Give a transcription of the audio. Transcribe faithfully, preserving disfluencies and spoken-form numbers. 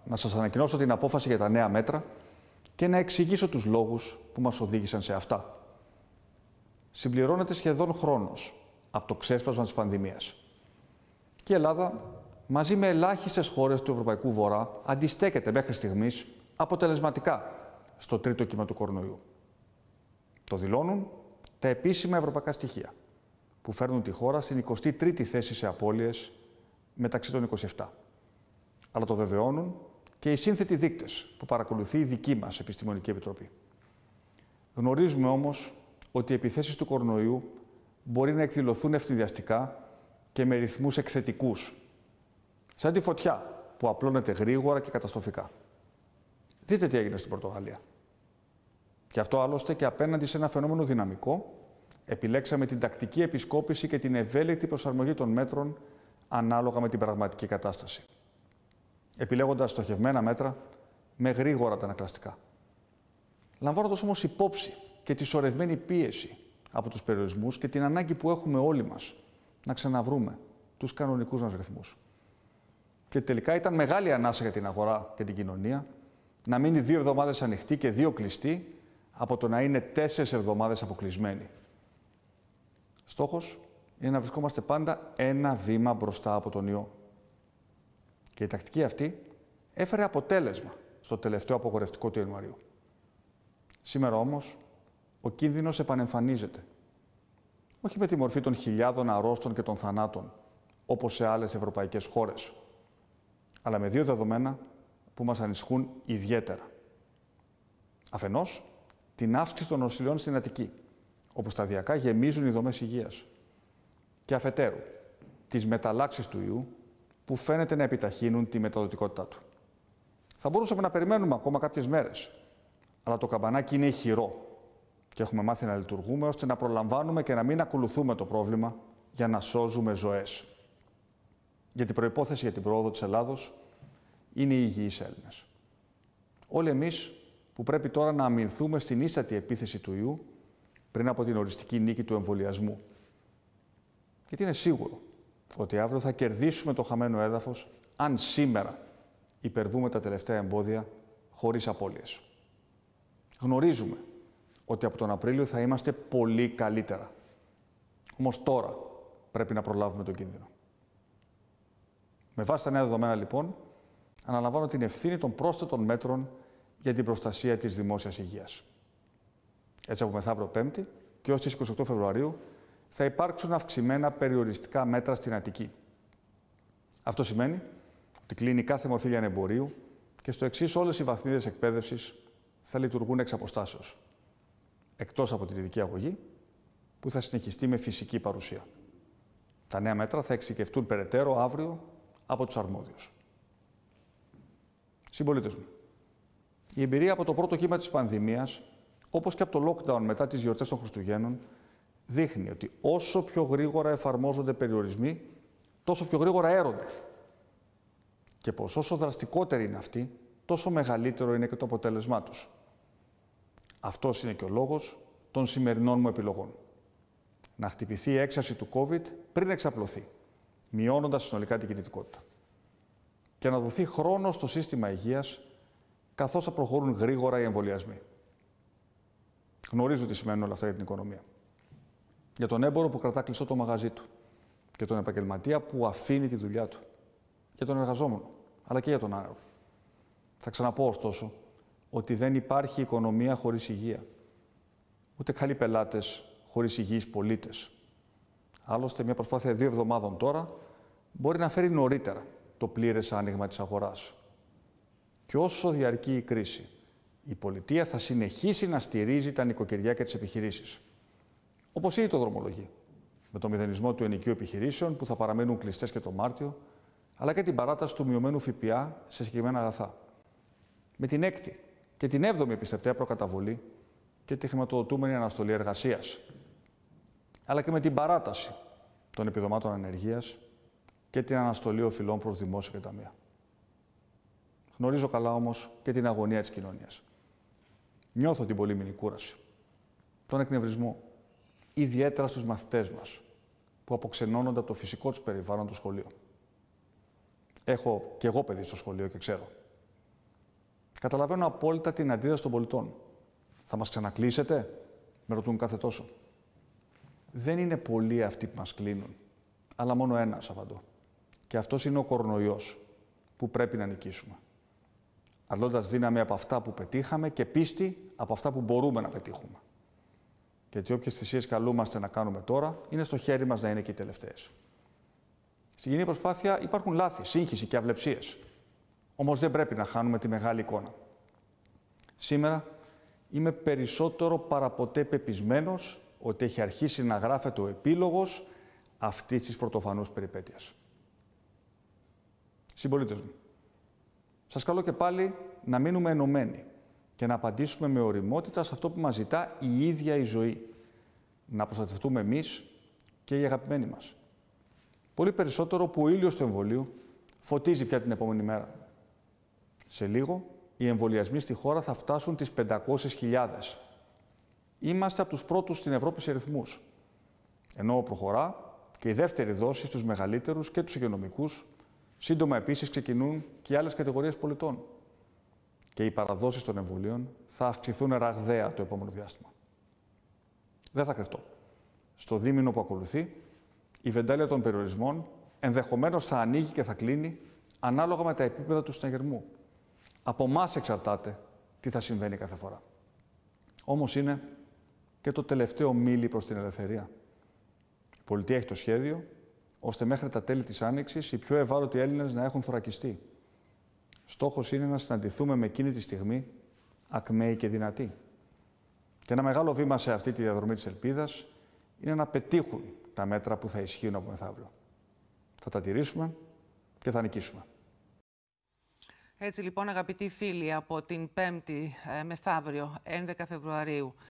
να σας ανακοινώσω την απόφαση για τα νέα μέτρα και να εξηγήσω τους λόγους που μας οδήγησαν σε αυτά. Συμπληρώνεται σχεδόν χρόνος από το ξέσπασμα της πανδημίας. Και η Ελλάδα, μαζί με ελάχιστες χώρες του Ευρωπαϊκού Βορρά, αντιστέκεται μέχρι στιγμής αποτελεσματικά στο τρίτο κύμα του κορονοϊού. Το δηλώνουν τα επίσημα ευρωπαϊκά στοιχεία, που φέρνουν τη χώρα στην εικοστή τρίτη θέση σε απώλειες μεταξύ των είκοσι επτά. Αλλά το βεβαιώνουν και οι σύνθετοι δείκτες που παρακολουθεί η δική μας Επιστημονική Επιτροπή. Γνωρίζουμε όμως ότι οι επιθέσεις του κορονοϊού μπορεί να εκδηλωθούν ευνηδιαστικά και με ρυθμούς εκθετικούς, σαν τη φωτιά που απλώνεται γρήγορα και καταστροφικά. Δείτε τι έγινε στην Πορτογαλία. Και αυτό άλλωστε και απέναντι σε ένα φαινόμενο δυναμικό, επιλέξαμε την τακτική επισκόπηση και την ευέλικτη προσαρμογή των μέτρων ανάλογα με την πραγματική κατάσταση. Επιλέγοντας στοχευμένα μέτρα με γρήγορα αντανακλαστικά. Λαμβάνοντας όμως υπόψη και τη σωρευμένη πίεση από τους περιορισμούς και την ανάγκη που έχουμε όλοι μας να ξαναβρούμε τους κανονικούς μας ρυθμούς. Και τελικά ήταν μεγάλη ανάσα για την αγορά και την κοινωνία να μείνει δύο εβδομάδες ανοιχτή και δύο κλειστή από το να είναι τέσσερις εβδομάδες αποκλεισμένοι. Στόχος είναι να βρισκόμαστε πάντα ένα βήμα μπροστά από τον ιό. Και η τακτική αυτή έφερε αποτέλεσμα στο τελευταίο απογορευτικό του Ιανουαρίου. Σήμερα όμως ο κίνδυνος επανεμφανίζεται. Όχι με τη μορφή των χιλιάδων αρρώστων και των θανάτων, όπως σε άλλες ευρωπαϊκές χώρες, αλλά με δύο δεδομένα που μας ανησυχούν ιδιαίτερα. Αφενός, την αύξηση των νοσηλειών στην Αττική, όπου σταδιακά γεμίζουν οι δομές υγείας. Και αφετέρου, τις μεταλλάξεις του ιού, που φαίνεται να επιταχύνουν τη μεταδοτικότητά του. Θα μπορούσαμε να περιμένουμε ακόμα κάποιες μέρες, αλλά το καμπανάκι είναι ηχηρό και έχουμε μάθει να λειτουργούμε ώστε να προλαμβάνουμε και να μην ακολουθούμε το πρόβλημα για να σώζουμε ζωές. Γιατί προϋπόθεση για την πρόοδο της Ελλάδος είναι οι υγιείς Έλληνες. Όλοι εμείς που πρέπει τώρα να αμυνθούμε στην ίστατη επίθεση του ιού πριν από την οριστική νίκη του εμβολιασμού. Γιατί είναι σίγουρο ότι αύριο θα κερδίσουμε το χαμένο έδαφος αν σήμερα υπερβούμε τα τελευταία εμπόδια χωρίς απώλειες. Γνωρίζουμε ότι από τον Απρίλιο θα είμαστε πολύ καλύτερα. Όμως τώρα πρέπει να προλάβουμε τον κίνδυνο. Με βάση τα νέα δεδομένα, λοιπόν, αναλαμβάνω την ευθύνη των πρόσθετων μέτρων για την προστασία της δημόσιας υγείας. Έτσι, από μεθαύριο Πέμπτη και ως τις είκοσι οκτώ Φεβρουαρίου θα υπάρξουν αυξημένα περιοριστικά μέτρα στην Αττική. Αυτό σημαίνει ότι κλείνει κάθε μορφή λιανεμπορίου και στο εξής όλες οι βαθμίδες εκπαίδευσης θα λειτουργούν εξ αποστάσεως, εκτός από την ειδική αγωγή, που θα συνεχιστεί με φυσική παρουσία. Τα νέα μέτρα θα εξειδικευτούν περαιτέρω αύριο από τους αρμόδιους. Συμπολίτες μου, η εμπειρία από το πρώτο κύμα της πανδημίας, όπως και από το lockdown μετά τις γιορτές των Χριστουγέννων, δείχνει ότι όσο πιο γρήγορα εφαρμόζονται περιορισμοί, τόσο πιο γρήγορα έρονται. Και πως όσο δραστικότεροι είναι αυτοί, τόσο μεγαλύτερο είναι και το αποτέλεσμά τους. Αυτός είναι και ο λόγος των σημερινών μου επιλογών. Να χτυπηθεί η έξαρση του COVID πριν εξαπλωθεί, μειώνοντας συνολικά την κινητικότητα. Και να δοθεί χρόνο στο σύστημα υγείας, καθώς θα προχωρούν γρήγορα οι εμβολιασμοί. Γνωρίζω τι σημαίνουν όλα αυτά για την οικονομία. Για τον έμπορο που κρατά κλειστό το μαγαζί του. Για τον επαγγελματία που αφήνει τη δουλειά του. Για τον εργαζόμενο, αλλά και για τον άνεργο. Θα ξαναπώ ωστόσο ότι δεν υπάρχει οικονομία χωρίς υγεία. Ούτε καλοί πελάτες χωρίς υγιείς πολίτες. Άλλωστε, μια προσπάθεια δύο εβδομάδων τώρα μπορεί να φέρει νωρίτερα το πλήρες άνοιγμα της αγοράς. Και όσο διαρκεί η κρίση, η πολιτεία θα συνεχίσει να στηρίζει τα νοικοκυριά και τις επιχειρήσεις. Όπως ήδη το δρομολογεί, με το μηδενισμό του ενοικίου επιχειρήσεων που θα παραμένουν κλειστές και το Μάρτιο, αλλά και την παράταση του μειωμένου ΦΠΑ σε συγκεκριμένα αγαθά. Με την έκτη και την έβδομη επιστεπτέα προκαταβολή και τη χρηματοδοτούμενη αναστολή εργασίας. Αλλά και με την παράταση των επιδομάτων ανεργίας και την αναστολή οφειλών προς δημόσια και ταμεία. Γνωρίζω καλά όμως και την αγωνία της κοινωνίας. Νιώθω την πολύμηνη κούραση, τον εκνευρισμό, ιδιαίτερα στους μαθητές μας, που αποξενώνονται από το φυσικό τους περιβάλλον, το σχολείο. Έχω κι εγώ παιδί στο σχολείο και ξέρω. Καταλαβαίνω απόλυτα την αντίδραση των πολιτών. Θα μας ξανακλείσετε, με ρωτούν κάθε τόσο. Δεν είναι πολλοί αυτοί που μας κλείνουν, αλλά μόνο ένας απαντώ. Και αυτός είναι ο κορονοϊός, που πρέπει να νικήσουμε. Αντλώντας δύναμη από αυτά που πετύχαμε και πίστη από αυτά που μπορούμε να πετύχουμε. Γιατί όποιες θυσίες καλούμαστε να κάνουμε τώρα, είναι στο χέρι μας να είναι και οι τελευταίες. Στην κοινή προσπάθεια υπάρχουν λάθη, σύγχυση και αυλεψίες. Όμως δεν πρέπει να χάνουμε τη μεγάλη εικόνα. Σήμερα είμαι περισσότερο παραποτέ πεπισμένος ότι έχει αρχίσει να γράφεται ο επίλογος αυτής της πρωτοφανούς περιπέτειας. Συμπολίτες μου, σας καλώ και πάλι να μείνουμε ενωμένοι και να απαντήσουμε με ωριμότητα σε αυτό που μας ζητά η ίδια η ζωή. Να προστατευτούμε εμείς και οι αγαπημένοι μας. Πολύ περισσότερο που ο ήλιος του εμβολίου φωτίζει πια την επόμενη μέρα. Σε λίγο, οι εμβολιασμοί στη χώρα θα φτάσουν τις πεντακόσιες χιλιάδες. Είμαστε από τους πρώτους στην Ευρώπη σε ρυθμούς. Ενώ προχωρά και η δεύτερη δόση στους μεγαλύτερους και τους υγειονομικούς. Σύντομα επίσης ξεκινούν και οι άλλες κατηγορίες πολιτών. Και οι παραδόσεις των εμβολίων θα αυξηθούν ραγδαία το επόμενο διάστημα. Δεν θα κρυφτώ. Στο δίμηνο που ακολουθεί, η βεντάλια των περιορισμών ενδεχομένως θα ανοίγει και θα κλείνει ανάλογα με τα επίπεδα του συναγερμού. Από εμάς εξαρτάται τι θα συμβαίνει κάθε φορά. Όμως είναι και το τελευταίο μίλι προς την ελευθερία. Η πολιτεία έχει το σχέδιο, ώστε μέχρι τα τέλη της Άνοιξης οι πιο ευάλωτοι Έλληνες να έχουν θωρακιστεί. Στόχος είναι να συναντηθούμε με εκείνη τη στιγμή ακμαίοι και δυνατοί. Και ένα μεγάλο βήμα σε αυτή τη διαδρομή της ελπίδας είναι να πετύχουν τα μέτρα που θα ισχύουν από μεθαύριο. Θα τα τηρήσουμε και θα νικήσουμε. Έτσι λοιπόν, αγαπητοί φίλοι, από την Πέμπτη ε, μεθαύριο, έντεκα Φεβρουαρίου,